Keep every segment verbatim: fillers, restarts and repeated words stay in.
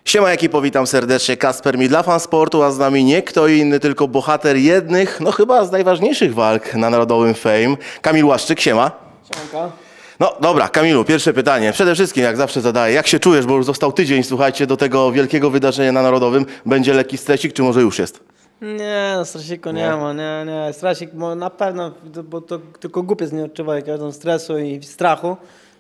Siema ekipo, witam serdecznie, Kasper Mi dla fan sportu, a z nami nie kto inny, tylko bohater jednych, no chyba z najważniejszych walk na Narodowym Fame, Kamil Łaszczyk, siema. Siemanko. No dobra, Kamilu, pierwsze pytanie, przede wszystkim jak zawsze zadaję, jak się czujesz, bo już został tydzień, słuchajcie, do tego wielkiego wydarzenia na Narodowym, będzie lekki stresik, czy może już jest? Nie, no strasiku nie, Nie? ma, nie, nie, strasik bo na pewno, bo to tylko głupiec nie odczuwa jakiegoś stresu i strachu.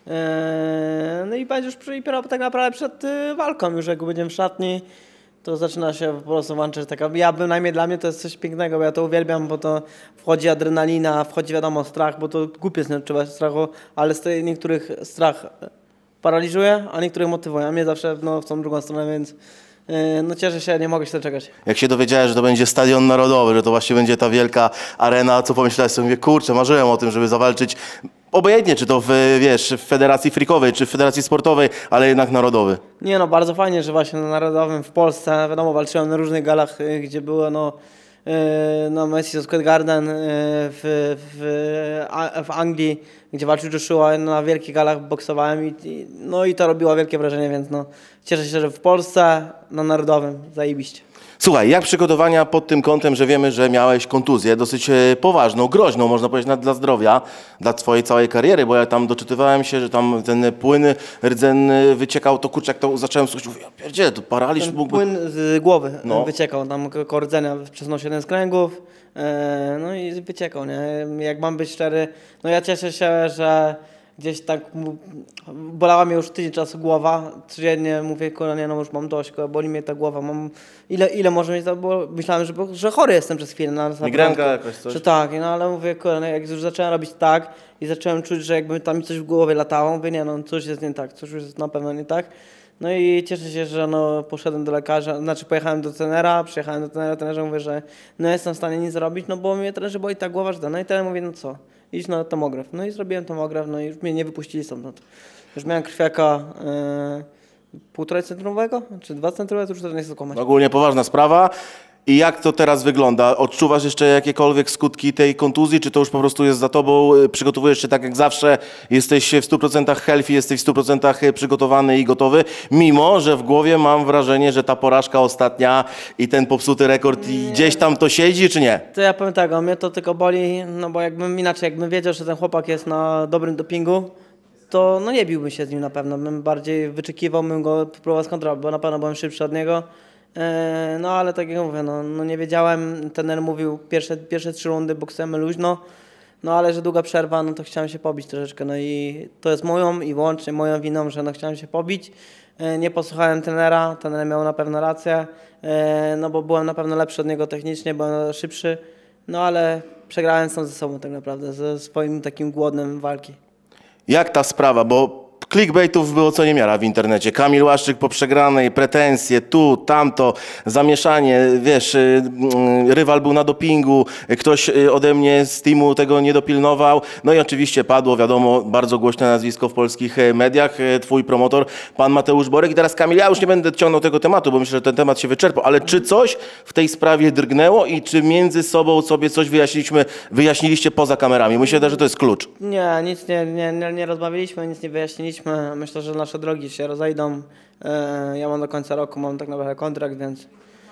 Eee, no i będzie już dopiero tak naprawdę przed y, walką, już jak będziemy w szatni, to zaczyna się po prostu włączyć taka, ja bynajmniej dla mnie to jest coś pięknego, bo ja to uwielbiam, bo to wchodzi adrenalina, wchodzi wiadomo strach, bo to głupiec nie odczuwa strachu, ale z tej niektórych strach paraliżuje, a niektórych motywuje, a mnie zawsze no, w tą drugą stronę, więc no cieszę się, nie mogę się doczekać. Jak się dowiedziałeś, że to będzie Stadion Narodowy, że to właśnie będzie ta wielka arena, co pomyślałeś sobie, mówię, kurczę, marzyłem o tym, żeby zawalczyć, obojętnie, czy to w, wiesz, w Federacji Freakowej, czy w Federacji Sportowej, ale jednak narodowy. Nie no, bardzo fajnie, że właśnie na Narodowym w Polsce, wiadomo, walczyłem na różnych galach, gdzie było no, no Messi Square Garden w, w, w Anglii, gdzie walczył Joshua, no, na wielkich galach boksowałem i, no i to robiło wielkie wrażenie, więc no cieszę się, że w Polsce na Narodowym zajebiście. Słuchaj, jak przygotowania pod tym kątem, że wiemy, że miałeś kontuzję dosyć poważną, groźną, można powiedzieć, dla zdrowia, dla twojej całej kariery, bo ja tam doczytywałem się, że tam ten płyn rdzenny wyciekał, to kurczę, jak to zacząłem słuchać, mówię, ja pierdzielę, to paraliż ten mógłby... płyn z głowy no. wyciekał, tam koło rdzenia przesunął się jeden z kręgów, e, no i wyciekał, nie? Jak mam być szczery, no ja cieszę się, że gdzieś tak bolała mnie już tydzień czasu głowa, codziennie mówię, kurwa, nie no już mam dość, boli mnie ta głowa, mam ile, ile może mieć, bo myślałem, że, że chory jestem przez chwilę. Na, na Migrenka jakoś coś? Że tak, no ale mówię, kurwa, no, jak już zacząłem robić tak i zacząłem czuć, że jakby tam mi coś w głowie latało, mówię, nie no, coś jest nie tak, coś już jest na pewno nie tak. No i cieszę się, że no, poszedłem do lekarza, znaczy pojechałem do trenera, przyjechałem do trenera, trenerze mówię, że no jestem w stanie nic zrobić, no bo mnie trenerze boli ta głowa, że da. No i trener mówi, no co, idź na tomograf. No i zrobiłem tomograf, no i już mnie nie wypuścili stamtąd. Już miałem krwiaka yy, półtora centymetrowego, czy dwa centymetry, już to nie chcę kłamać. Ogólnie poważna sprawa. I jak to teraz wygląda? Odczuwasz jeszcze jakiekolwiek skutki tej kontuzji, czy to już po prostu jest za tobą? Przygotowujesz się tak jak zawsze, jesteś w stu procentach healthy, jesteś w stu procentach przygotowany i gotowy, mimo że w głowie mam wrażenie, że ta porażka ostatnia i ten popsuty rekord i gdzieś tam to siedzi, czy nie? To ja powiem tak, o mnie to tylko boli, no bo jakbym inaczej, jakbym wiedział, że ten chłopak jest na dobrym dopingu, to no nie biłbym się z nim na pewno, bym bardziej wyczekiwał, bym go próbował skontrolować, bo na pewno byłem szybszy od niego. No ale tak jak mówię, no, no nie wiedziałem, trener mówił pierwsze, pierwsze trzy rundy boksujemy luźno, no ale że długa przerwa, no to chciałem się pobić troszeczkę, no i to jest moją i wyłącznie moją winą, że no chciałem się pobić, nie posłuchałem trenera, trener miał na pewno rację, no bo byłem na pewno lepszy od niego technicznie, byłem szybszy, no ale przegrałem sam ze sobą tak naprawdę, ze swoim takim głodem walki. Jak ta sprawa, bo clickbaitów było co niemiara w internecie. Kamil Łaszczyk po przegranej, pretensje, tu, tamto, zamieszanie, wiesz, rywal był na dopingu, ktoś ode mnie z teamu tego nie dopilnował. No i oczywiście padło, wiadomo, bardzo głośne nazwisko w polskich mediach, twój promotor, pan Mateusz Borek. I teraz Kamil, ja już nie będę ciągnął tego tematu, bo myślę, że ten temat się wyczerpał, ale czy coś w tej sprawie drgnęło i czy między sobą sobie coś wyjaśniliśmy, wyjaśniliście poza kamerami? Myślę, że to jest klucz. Nie, nic nie, nie, nie, nie rozmawialiśmy, nic nie wyjaśniliśmy. Myślę, że nasze drogi się rozejdą. Ja mam do końca roku, mam tak naprawdę kontrakt, więc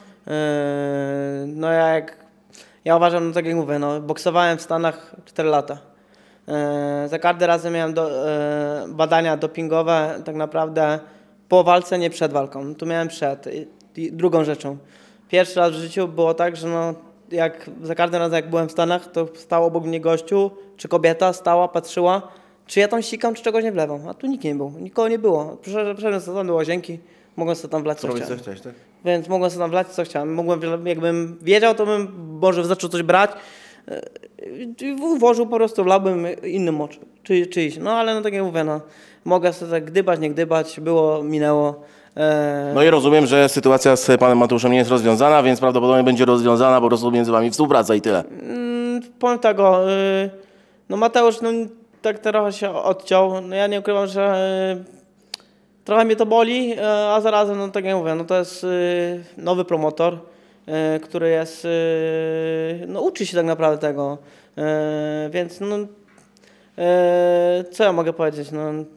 no ja jak ja uważam, no tak jak mówię, no boksowałem w Stanach cztery lata. Za każdym razem miałem do, badania dopingowe tak naprawdę po walce, nie przed walką. Tu miałem przed. I drugą rzeczą. Pierwszy raz w życiu było tak, że no jak za każdym razem jak byłem w Stanach, to stał obok mnie gościu, czy kobieta stała, patrzyła, czy ja tam sikam, czy czegoś nie wlewam. A tu nikt nie był, nikogo nie było. Przyszedłem sobie tam do łazienki, mogłem sobie tam wlać, co chciałem. Chciałeś, tak? Więc mogłem sobie tam wlać, co chciałem. Mogłem, jakbym wiedział, to bym może zaczął coś brać. Włożył po prostu, wlałbym innym moczu, czy, czyjś. No ale no tak jak mówię, no, mogę sobie tak gdybać, nie gdybać, było, minęło. No i rozumiem, że sytuacja z panem Mateuszem nie jest rozwiązana, więc prawdopodobnie będzie rozwiązana po prostu między wami współpraca i tyle. Mm, powiem tak, o, no Mateusz, no tak trochę się odciął. No ja nie ukrywam, że y, trochę mnie to boli, y, a zarazem, no tak jak mówię, no to jest y, nowy promotor, y, który jest, y, no uczy się tak naprawdę tego, y, więc no, y, co ja mogę powiedzieć, no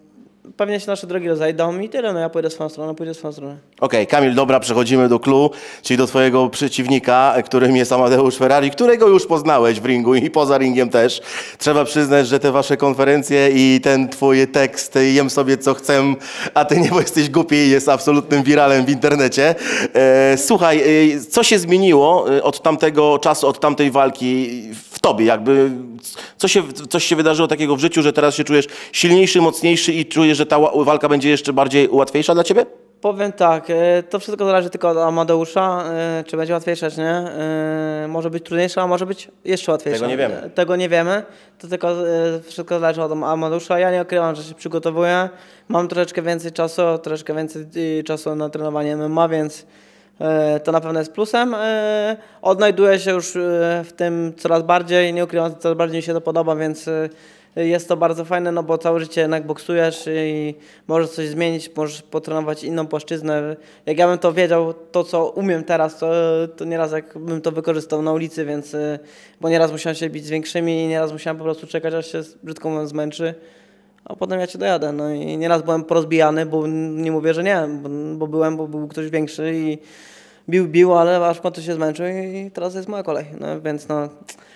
pewnie się nasze drogi rozejdą i tyle, no ja pójdę swoją stronę, pójdę swoją stronę. Okej, okay, Kamil, dobra, przechodzimy do clou, czyli do twojego przeciwnika, którym jest Amadeusz Ferrari, którego już poznałeś w ringu i poza ringiem też. Trzeba przyznać, że te wasze konferencje i ten twój tekst "jem sobie co chcę, a ty nie, bo jesteś głupi" jest absolutnym wiralem w internecie. E, słuchaj, e, co się zmieniło od tamtego czasu, od tamtej walki w tobie? Jakby, co się, coś się wydarzyło takiego w życiu, że teraz się czujesz silniejszy, mocniejszy i czujesz, że ta walka będzie jeszcze bardziej łatwiejsza dla ciebie? Powiem tak, to wszystko zależy tylko od Amadeusza, czy będzie łatwiejsza, czy nie. Może być trudniejsza, a może być jeszcze łatwiejsza. Tego nie wiemy. Tego nie wiemy, to tylko wszystko zależy od Amadeusza. Ja nie ukrywam, że się przygotowuję. Mam troszeczkę więcej czasu, troszeczkę więcej czasu na trenowanie M M A, więc to na pewno jest plusem. Odnajduję się już w tym coraz bardziej, nie ukrywam, coraz bardziej mi się to podoba, więc jest to bardzo fajne, no bo całe życie jednak boksujesz i możesz coś zmienić, możesz potrenować inną płaszczyznę. Jak ja bym to wiedział, to co umiem teraz, to, to nieraz jakbym to wykorzystał na ulicy, więc bo nieraz musiałem się bić z większymi i nieraz musiałem po prostu czekać, aż się brzydko mówiąc zmęczy, a potem ja cię dojadę. No i nieraz byłem porozbijany, bo nie mówię, że nie, bo, bo byłem, bo był ktoś większy i bił, bił, ale aż po to się zmęczył i teraz jest moja kolej, no więc no...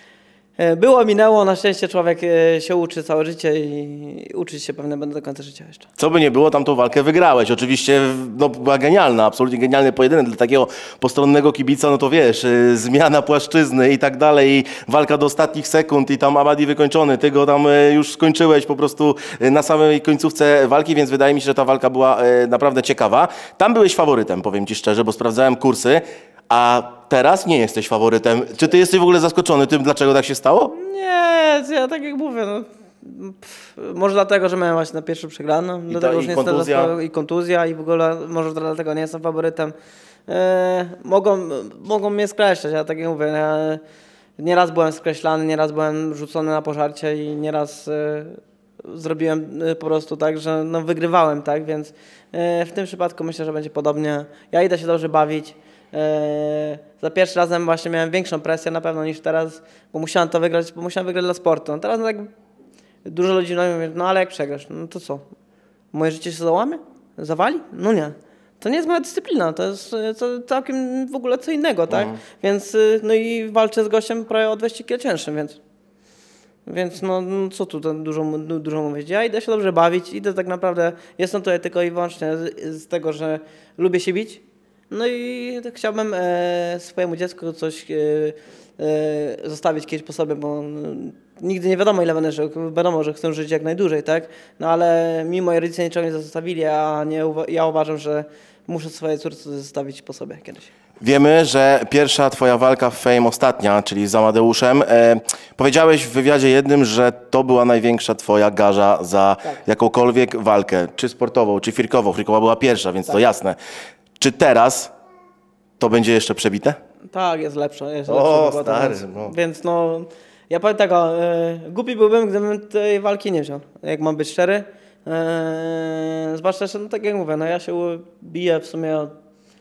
Było, minęło, na szczęście człowiek się uczy całe życie i uczyć się pewnie będę do końca życia jeszcze. Co by nie było, tamtą walkę wygrałeś. Oczywiście no, była genialna, absolutnie genialny pojedynek dla takiego postronnego kibica, no to wiesz, y, zmiana płaszczyzny i tak dalej, i walka do ostatnich sekund i tam Amadi wykończony, ty go tam y, już skończyłeś po prostu y, na samej końcówce walki, więc wydaje mi się, że ta walka była y, naprawdę ciekawa. Tam byłeś faworytem, powiem ci szczerze, bo sprawdzałem kursy. A teraz nie jesteś faworytem. Czy ty jesteś w ogóle zaskoczony tym, dlaczego tak się stało? Nie, ja tak jak mówię, no, pff, może dlatego, że miałem właśnie na pierwszy przegraną, I, dlatego, to, że i, nie kontuzja. Jestem, i kontuzja i w ogóle może dlatego nie jestem faworytem. E, mogą, mogą mnie skreślać, ja tak jak mówię, ja nieraz byłem skreślany, nieraz byłem rzucony na pożarcie i nieraz e, zrobiłem po prostu tak, że no, wygrywałem, tak, więc e, w tym przypadku myślę, że będzie podobnie. Ja idę się dobrze bawić. Eee, za pierwszy razem właśnie miałem większą presję na pewno niż teraz, bo musiałem to wygrać, bo musiałem wygrać dla sportu. No teraz no tak dużo ludzi mówi, no ale jak przegrasz, no to co? Moje życie się załamie? Zawali? No nie. To nie jest moja dyscyplina, to jest to całkiem w ogóle co innego, tak? Mm. Więc no i walczę z gościem prawie o dwieście kilo cięższym, więc więc no, no co tu dużo, dużo mówić. Ja idę się dobrze bawić, idę tak naprawdę, jestem tutaj tylko i wyłącznie z, z tego, że lubię się bić. No i tak chciałbym e, swojemu dziecku coś e, e, zostawić kiedyś po sobie, bo no, nigdy nie wiadomo ile będę żył. Wiadomo, że chcę żyć jak najdłużej, tak? No ale mi moi rodzice niczego nie zostawili, a nie, ja uważam, że muszę swojej córce zostawić po sobie kiedyś. Wiemy, że pierwsza twoja walka w Fame, ostatnia, czyli z Amadeuszem, e, powiedziałeś w wywiadzie jednym, że to była największa twoja garza za tak. jakąkolwiek walkę, czy sportową, czy firkową. Firkowa była pierwsza, więc tak. to jasne. Czy teraz to będzie jeszcze przebite? Tak, jest lepsze. Jest o, lepsze stary. Więc, no. więc no, ja powiem tego, e, głupi byłbym, gdybym tej walki nie wziął, jak mam być szczery. E, zwłaszcza, że no, tak jak mówię, no ja się biję w sumie, e,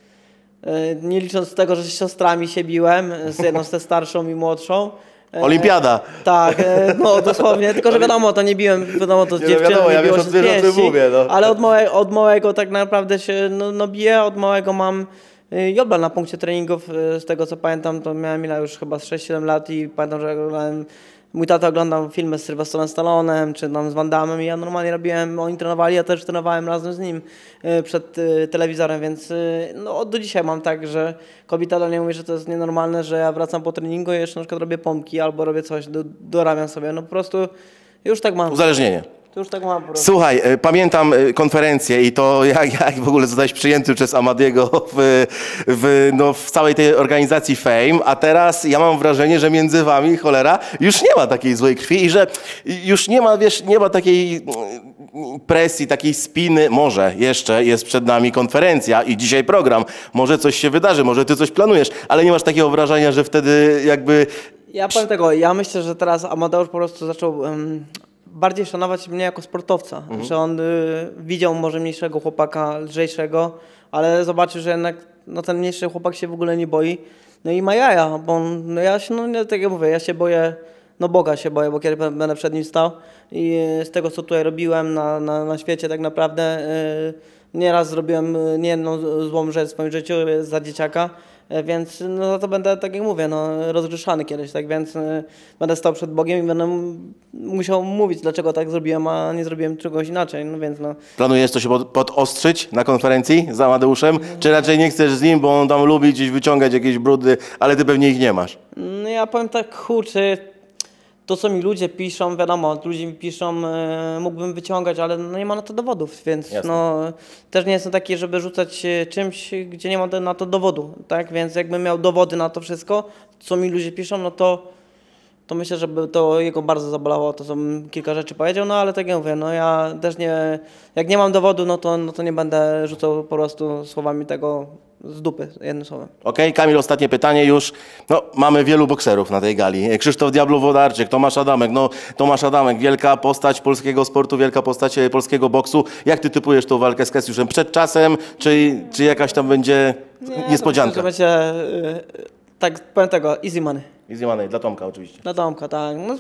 nie licząc tego, że z siostrami się biłem, z jedną z te starszą i młodszą. Olimpiada. E, tak, e, no dosłownie, tylko że wiadomo, to nie biłem, wiadomo, to z dziewczyną, wiadomo, nie ja biło wiesz, się od, wiesz, o tym mówię, no. Ale od, małe, od małego tak naprawdę się no, no biję, od małego mam jobla na punkcie treningów, z tego co pamiętam, to miałem ile już chyba z sześć siedem lat i pamiętam, że oglądałem, mój tata oglądał filmy z Sylwestrem Stallonem, czy tam z Van Damme i ja normalnie robiłem, oni trenowali, ja też trenowałem razem z nim przed telewizorem, więc no do dzisiaj mam tak, że kobieta do mnie mówi, że to jest nienormalne, że ja wracam po treningu i jeszcze na przykład robię pompki albo robię coś, do, dorabiam sobie, no po prostu już tak mam. Uzależnienie. To już tak mam po prostu. Słuchaj, pamiętam konferencję i to jak, jak w ogóle zostałeś przyjęty przez Amadiego w, w, no, w całej tej organizacji Fame, a teraz ja mam wrażenie, że między wami, cholera, już nie ma takiej złej krwi i że już nie ma, wiesz, nie ma takiej presji, takiej spiny. Może jeszcze jest przed nami konferencja i dzisiaj program, może coś się wydarzy, może ty coś planujesz, ale nie masz takiego wrażenia, że wtedy jakby... Ja powiem tego, ja myślę, że teraz Amadeusz po prostu zaczął... Um... bardziej szanować mnie jako sportowca, mhm. że on y, widział może mniejszego chłopaka, lżejszego, ale zobaczył, że jednak no, ten mniejszy chłopak się w ogóle nie boi. No i ma jaja, bo on, no ja się, no tak jak mówię, ja się boję no Boga się boję, bo kiedy będę przed nim stał i z tego, co tutaj robiłem na, na, na świecie tak naprawdę, yy, nieraz zrobiłem niejedną złą rzecz w swoim życiu za dzieciaka, yy, więc no za to będę, tak jak mówię, no, rozgrzeszany kiedyś, tak więc yy, będę stał przed Bogiem i będę musiał mówić, dlaczego tak zrobiłem, a nie zrobiłem czegoś inaczej, no więc no. Planujesz to się pod, podostrzyć na konferencji z Amadeuszem, czy raczej nie chcesz z nim, bo on tam lubi gdzieś wyciągać jakieś brudy, ale ty pewnie ich nie masz? No ja powiem tak, kurczę, to co mi ludzie piszą, wiadomo, ludzie mi piszą, e, mógłbym wyciągać, ale no nie ma na to dowodów, więc Jasne. no też nie jestem taki, żeby rzucać e, czymś, gdzie nie ma na to dowodu, tak, więc jakbym miał dowody na to wszystko, co mi ludzie piszą, no to, to myślę, że by to jego bardzo zabolało, to co bym kilka rzeczy powiedział, no ale tak jak mówię, no ja też nie, jak nie mam dowodu, no to, no to nie będę rzucał po prostu słowami tego z dupy, jednym słowem. Okej, okay, Kamil, ostatnie pytanie już. No, mamy wielu bokserów na tej gali. Krzysztof Diablo-Wodarczyk, Tomasz Adamek. No, Tomasz Adamek, wielka postać polskiego sportu, wielka postać polskiego boksu. Jak ty typujesz tą walkę z Kasiuszem? Przed czasem, czy, czy jakaś tam będzie Nie, niespodzianka? To będzie, yy, tak powiem tego, easy money. Easy money, dla Tomka oczywiście. Dla Tomka, tak. No,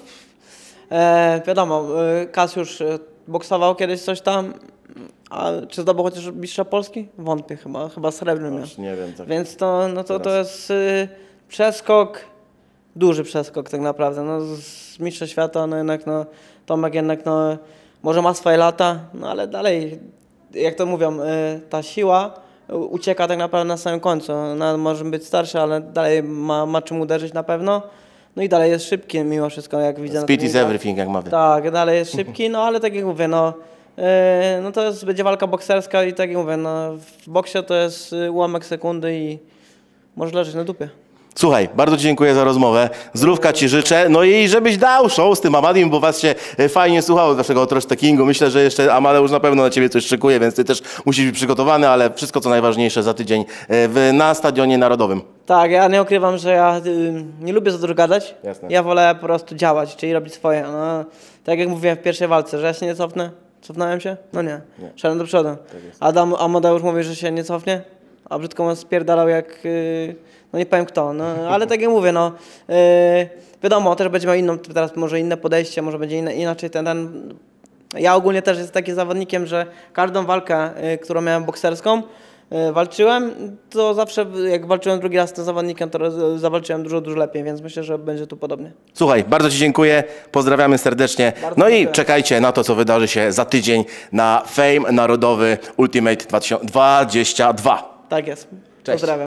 e, wiadomo, yy, Kasiusz yy, boksował kiedyś coś tam, a czy zdobył chociaż mistrza Polski? Wątpię chyba, chyba srebrny miał. Nie wiem. Tak. Więc to, no to, to jest y, przeskok, duży przeskok tak naprawdę. No, z mistrza świata, no jednak no, Tomek jednak no, może ma swoje lata, no ale dalej, jak to mówią, y, ta siła ucieka tak naprawdę na samym końcu. No, może być starszy, ale dalej ma, ma czym uderzyć na pewno. No i dalej jest szybki mimo wszystko, jak widzę. Speed is everything, jak mawiam. Tak, dalej jest szybki, no ale tak jak mówię, no, yy, no to jest, będzie walka bokserska i tak jak mówię, no, w boksie to jest ułamek sekundy i może leżeć na dupie. Słuchaj, bardzo ci dziękuję za rozmowę. Zdrówka ci życzę. No i żebyś dał show z tym Amadim, bo was się fajnie słuchało z waszego trash talkingu. Myślę, że jeszcze Amadeusz na pewno na ciebie coś szykuje, więc ty też musisz być przygotowany, ale wszystko co najważniejsze za tydzień w, na Stadionie Narodowym. Tak, ja nie ukrywam, że ja y, nie lubię za dużo gadać. Jasne. Ja wolę po prostu działać, czyli robić swoje. No, tak jak mówiłem w pierwszej walce, że ja się nie cofnę. Cofnąłem się? No nie. Nie. Szedłem do przodu. Tak jest. Adam Amadeusz mówi, że się nie cofnie, a brzydko mu spierdalał jak... Y, no nie powiem kto, no, ale tak jak mówię, no yy, wiadomo, też będzie miał inną, teraz może inne podejście, może będzie inne, inaczej ten, ten... Ja ogólnie też jestem takim zawodnikiem, że każdą walkę, yy, którą miałem bokserską, yy, walczyłem, to zawsze jak walczyłem drugi raz z tym zawodnikiem, to roz, zawalczyłem dużo, dużo lepiej, więc myślę, że będzie tu podobnie. Słuchaj, bardzo ci dziękuję, pozdrawiamy serdecznie. Bardzo no dziękuję. I czekajcie na to, co wydarzy się za tydzień na Fame Narodowy Ultimate dwa tysiące dwudziesty drugi. Tak jest. Cześć. Pozdrawiam.